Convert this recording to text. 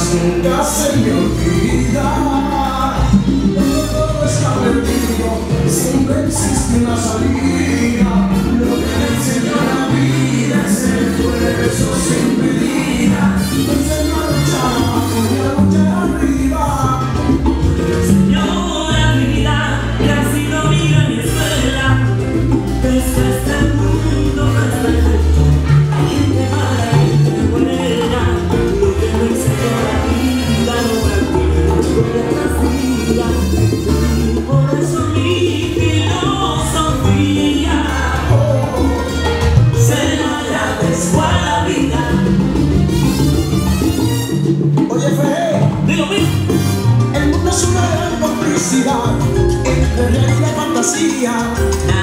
nunca se me olvida. Todo está perdido, siempre existe una salida. Lo que me enseñó la vida es el esfuerzo sin medida. Me enseñó a luchar y a luchar arriba. Me enseñó la vida que ha sido mi gran escuela. Desde este mundo no es perfecto, hay gente mala y gente buena. Lo que me enseñó la vida no me acuerdo de la vida. Y por eso mi filosofía se la agradezco a la vida. Oye, Fe, Digo mismo. el mundo es una gran complicidad entre realidad y fantasía.